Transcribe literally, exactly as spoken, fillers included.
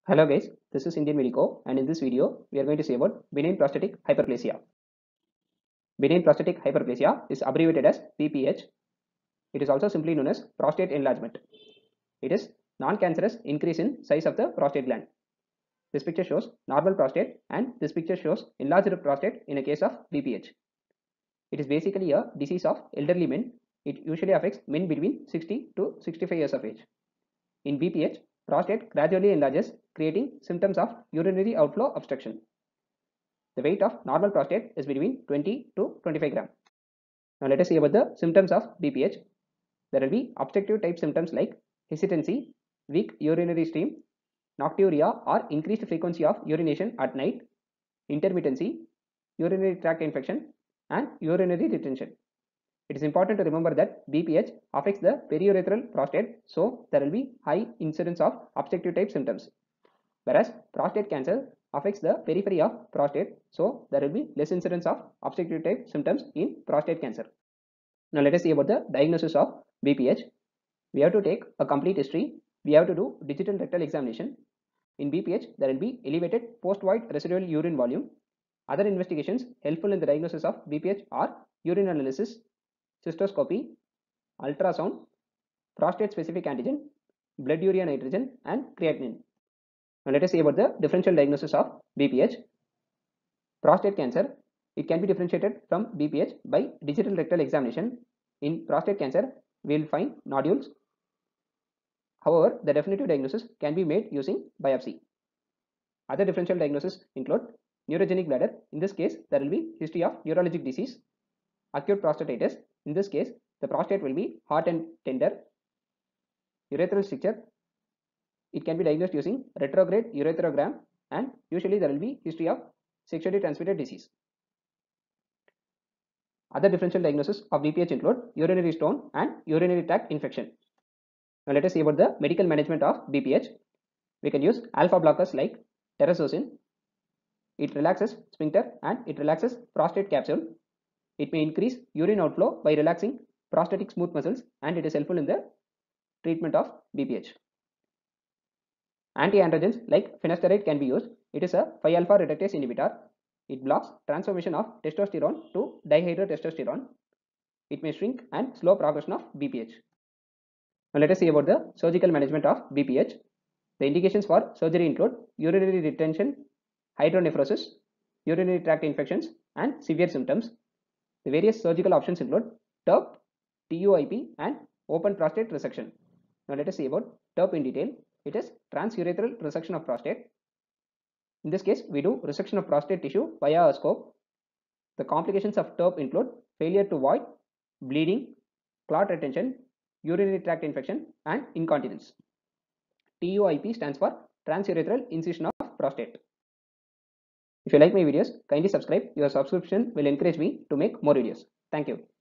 Hello guys, this is Indian Medico, and in this video we are going to see about benign prostatic hyperplasia. Benign prostatic hyperplasia is abbreviated as B P H. It is also simply known as prostate enlargement. It is non-cancerous increase in size of the prostate gland. This picture shows normal prostate and this picture shows enlarged prostate in a case of B P H. It is basically a disease of elderly men. It usually affects men between sixty to sixty-five years of age. In B P H, prostate gradually enlarges, creating symptoms of urinary outflow obstruction. The weight of normal prostate is between twenty to twenty-five gram. Now let us see about the symptoms of B P H. There will be obstructive type symptoms like hesitancy, weak urinary stream, nocturia or increased frequency of urination at night, intermittency, urinary tract infection, and urinary retention. It is important to remember that B P H affects the periurethral prostate, so there will be high incidence of obstructive type symptoms. Whereas prostate cancer affects the periphery of prostate, so there will be less incidence of obstructive type symptoms in prostate cancer. Now let us see about the diagnosis of B P H. We have to take a complete history. We have to do digital rectal examination. In B P H, there will be elevated post-void residual urine volume. Other investigations helpful in the diagnosis of B P H are urine analysis, cystoscopy, ultrasound, prostate-specific antigen, blood urea nitrogen, and creatinine. Now let us see about the differential diagnosis of B P H. Prostate cancer, it can be differentiated from B P H by digital rectal examination. In prostate cancer, we will find nodules. However, the definitive diagnosis can be made using biopsy. Other differential diagnoses include neurogenic bladder. In this case, there will be history of urologic disease. Acute prostatitis. In this case, the prostate will be hot and tender. Urethral stricture. It can be diagnosed using retrograde ureterogram, and usually there will be history of sexually transmitted disease. Other differential diagnoses of B P H include urinary stone and urinary tract infection. Now let us see about the medical management of B P H. We can use alpha blockers like terazosin. It relaxes sphincter and it relaxes prostate capsule. It may increase urine outflow by relaxing prostatic smooth muscles, and it is helpful in the treatment of B P H. Anti-androgens like finasteride can be used. It is a five alpha reductase inhibitor. It blocks transformation of testosterone to dihydrotestosterone. It may shrink and slow progression of B P H. Now let us see about the surgical management of B P H. The indications for surgery include urinary retention, hydronephrosis, urinary tract infections, and severe symptoms. The various surgical options include TURP, T U I P, and open prostate resection. Now let us see about TURP in detail. It is transurethral resection of prostate. In this case, we do resection of prostate tissue via a scope. The complications of TURP include failure to void, bleeding, clot retention, urinary tract infection, and incontinence. T U I P stands for transurethral incision of prostate. If you like my videos, kindly subscribe. Your subscription will encourage me to make more videos. Thank you.